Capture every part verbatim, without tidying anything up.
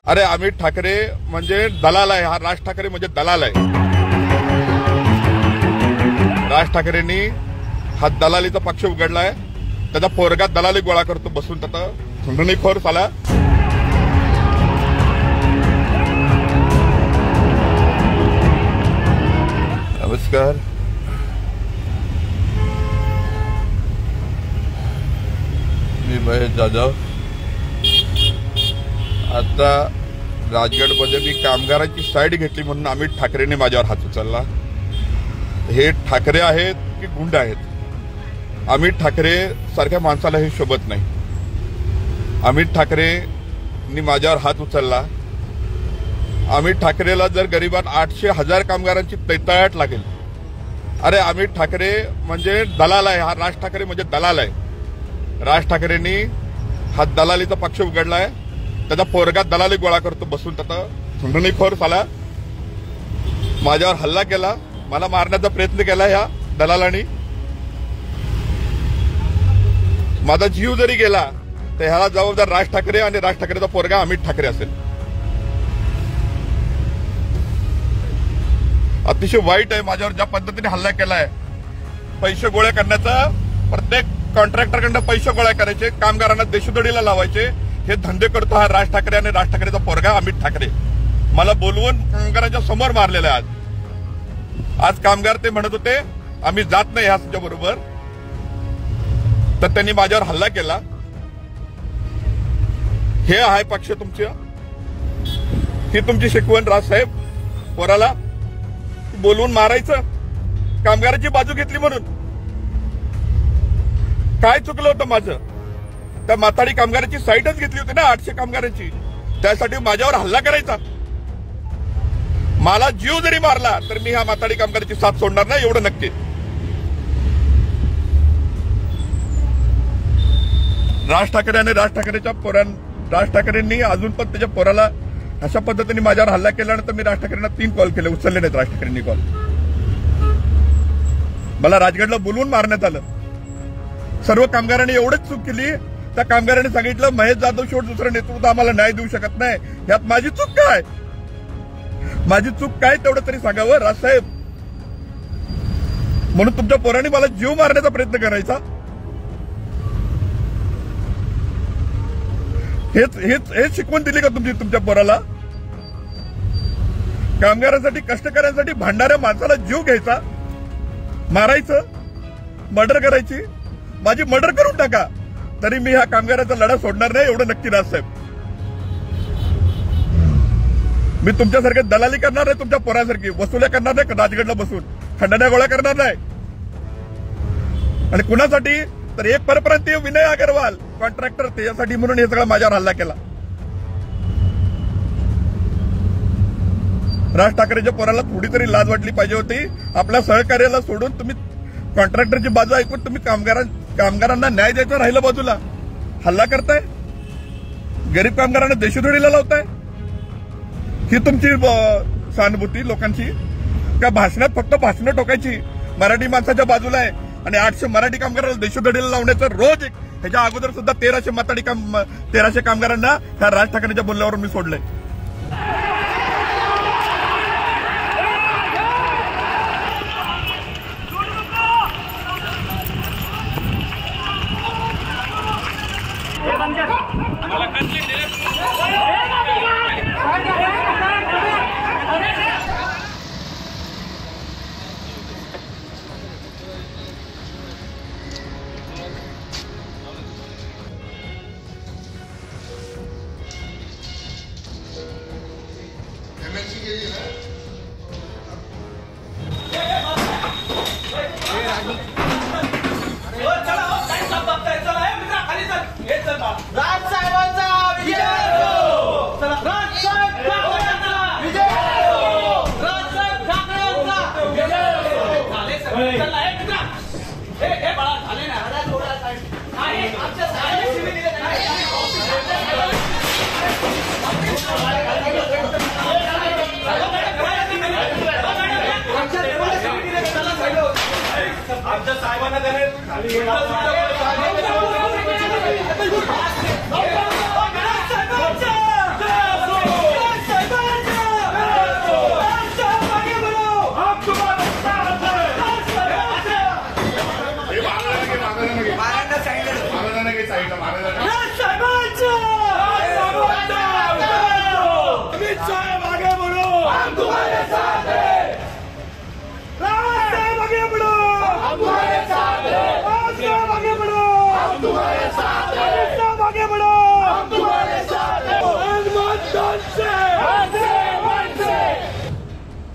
अरे अमित ठाकरे म्हणजे दलाल आहे, हा राज ठाकरे म्हणजे दलाल आहे। राज ठाकरेंनी हा दलालीचा पक्ष उघडलाय, त्याचा पोरगा दलाली गोळा करतो बसून, त्याचा खंडणीखोर साला। नमस्कार, मी महेश जाधव। आता राजगडमध्ये मी कामगारांची साईड घेतली म्हणून अमित ठाकरेंनी माझ्यावर हात उचलला। हे ठाकरे आहेत की गुंड आहेत? अमित ठाकरे सारख्या माणसाला हे शोभत नाही। अमित ठाकरेंनी माझ्यावर हात उचलला। अमित ठाकरेला जर गरिबात आठशे हजार कामगारांची तैताळाट लागेल। अरे अमित ठाकरे म्हणजे दलाल आहे, हा राज ठाकरे म्हणजे दलाल आहे। राज ठाकरेंनी हा दलालीचा पक्ष उघडलाय, त्याचा पोरगा दलाली गोळा करतो बसून, त्याचा खंडणीखोर साला। माझ्यावर हल्ला केला, मला मारण्याचा प्रयत्न केला या दलालांनी। माझा जीव जरी गेला तर ह्याला जबाबदार राज ठाकरे आणि राज ठाकरेचा पोरगा अमित ठाकरे असेल। अतिशय वाईट आहे माझ्यावर ज्या पद्धतीने हल्ला केलाय। पैसे गोळा करण्याचा, प्रत्येक कॉन्ट्रॅक्टरकडनं पैसे गोळा करायचे, कामगारांना देशोधडीला लावायचे, हे धंदे करतो हा राज ठाकरे आणि राज ठाकरेचा पोरगा अमित ठाकरे। मला बोलवून कामगारांच्या समोर मारलेलं आहे। आज आज कामगार ते म्हणत होते आम्ही जात नाही ह्याच्या बरोबर, तर त्यांनी माझ्यावर हल्ला केला। हे आहे पक्ष तुमचे? ही तुमची शिकवण राजसाहेब? पोराला बोलवून मारायचं, कामगाराची बाजू घेतली म्हणून? काय चुकलं होतं माझं? त्या माताडी कामगाराची साईडच घेतली होती ना, आठशे कामगारांची, त्यासाठी माझ्यावर हल्ला करायचा? मला जीव जरी मारला तर मी ह्या माताडी कामगाराची साथ सोडणार नाही, एवढं नक्की। राज ठाकरे आणि राज ठाकरेच्या पोरां राज ठाकरेंनी अजून पण त्याच्या पोराला अशा पद्धतीने माझ्यावर हल्ला केल्यानंतर मी राज ठाकरेंना तीन कॉल केले, उचलले नाहीत राज ठाकरेंनी कॉल। मला राजगडला बोलवून मारण्यात आलं। सर्व कामगारांनी एवढंच चूक केली, त्या कामगारांनी सांगितलं महेश जाधव शेवट दुसरं नेतृत्व आम्हाला न्याय देऊ शकत नाही। यात माझी चूक काय? माझी चूक काय तेवढं तरी सांगावं राजसाहेब। म्हणून तुमच्या पोरांनी मला जीव मारण्याचा प्रयत्न करायचा? हेच हेच हेच शिकवून दिली का तुमची तुमच्या पोराला? कामगारांसाठी, कष्टकऱ्यांसाठी भांडणाऱ्या माणसाला जीव घ्यायचा, मारायचं, मर्डर करायची? माझी मर्डर करून टाका तरी मी ह्या कामगारांचा लढा सोडणार नाही, एवढं नक्की राजसाहेब। मी तुमच्यासारखे दलाली करणार नाही, तुमच्या पोरासारखी वसुल्या करणार नाही, राजगडला बसून खंडण्या गोळा करणार नाही। आणि कुणासाठी? तर एक परप्रांतीय विनय अग्रवाल कॉन्ट्रॅक्टर, त्याच्यासाठी म्हणून हे सगळं माझ्यावर हल्ला केला। राज ठाकरेच्या पोराला थोडी तरी लाज वाटली पाहिजे होती। आपल्या सहकार्याला सोडून तुम्ही कॉन्ट्रॅक्टरची बाजू ऐकून तुम्ही कामगारां कामगारांना न्याय द्यायचं राहिलं बाजूला, हल्ला करताय, गरीब कामगारांना देशोधडीला लावताय। ही तुमची सहानुभूती लोकांची का? भाषणात फक्त भाषणं टोकायची, मराठी माणसाच्या बाजूला आहे आणि आठशे मराठी कामगारांना देशोधडीला लावण्याचं रोज एक। ह्याच्या अगोदर सुद्धा तेराशे माताडी काम तेराशे कामगारांना ह्या राज ठाकरेंच्या बोलण्यावरून मी सोडलंय। आमच्या साहेबांना त्याने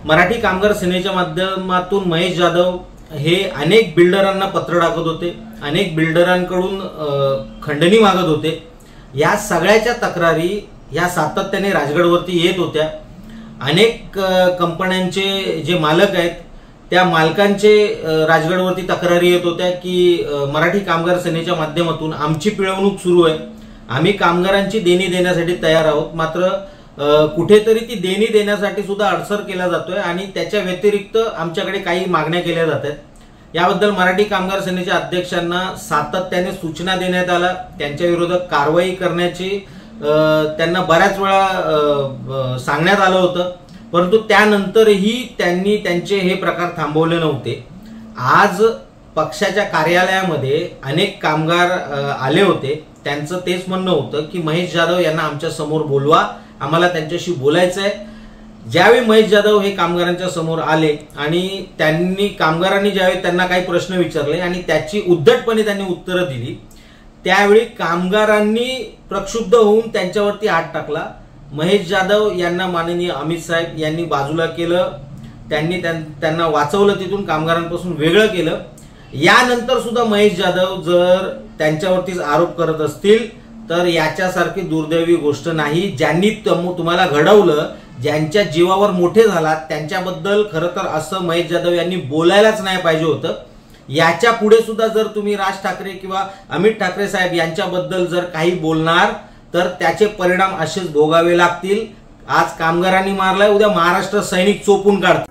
मराठी कामगार सेनेच्या माध्यमातून महेश जाधव हे अनेक बिल्डरांना पत्र टाकत होते, अनेक बिल्डरांकडून खंडणी मागत होते। या सगळ्याच्या तक्रारी या सातत्याने राजगडवरती येत होत्या। अनेक कंपन्यांचे जे मालक आहेत त्या मालकांचे राजगडवरती तक्रारी येत होत्या की मराठी कामगार सेनेच्या माध्यमातून आमची पिळवणूक सुरू आहे, आम्ही कामगारांची देणी देण्यासाठी तयार आहोत, मात्र कुठेतरी ती देणी देण्यासाठी सुद्धा अडसर केला जातोय आणि त्याच्या व्यतिरिक्त आमच्याकडे काही मागण्या केल्या जातात। याबद्दल मराठी कामगार सेनेच्या अध्यक्षांना सातत्याने सूचना देण्यात आल्या, त्यांच्या विरोधात कारवाई करण्याची त्यांना बऱ्याच वेळा सांगण्यात आलं होतं, परंतु त्यानंतरही त्यांनी त्यांचे हे प्रकार थांबवले नव्हते। आज पक्षाच्या कार्यालयामध्ये अनेक कामगार आले होते, त्यांचं तेच म्हणणं होतं की महेश जाधव यांना आमच्या समोर बोलवा, आम्हाला त्यांच्याशी बोलायचं आहे। ज्यावेळी महेश जाधव हे कामगारांच्या समोर आले आणि त्यांनी कामगारांनी ज्यावेळी त्यांना काही प्रश्न विचारले आणि त्याची उद्धटपणे त्यांनी उत्तरं दिली, त्यावेळी कामगारांनी प्रक्षुब्ध होऊन त्यांच्यावरती हात टाकला। महेश जाधव यांना माननीय अमित साहेब यांनी बाजूला केलं, त्यांनी त्यांना वाचवलं, तिथून कामगारांपासून वेगळं केलं। यानंतर सुद्धा महेश जाधव जर त्यांच्यावरतीच आरोप करत असतील तर याच्यासारखी दुर्दैवी गोष्ट नाही। ज्यांनी तुम्हाला घडवलं, ज्यांच्या जीवावर मोठे झालात, त्यांच्याबद्दल खरं तर असं महेश जाधव यांनी बोलायलाच नाही पाहिजे होतं। याच्या पुढे सुद्धा जर तुम्ही राज ठाकरे किंवा अमित ठाकरे साहेब यांच्याबद्दल जर काही बोलणार तर त्याचे परिणाम असेच भोगावे लागतील। आज कामगारांनी मारलाय, उद्या महाराष्ट्र सैनिक चोपून काढतील।